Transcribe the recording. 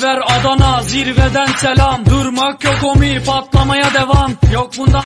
ver Adana, zirveden selam. Durmak yok omi, patlamaya devam. Yok bundan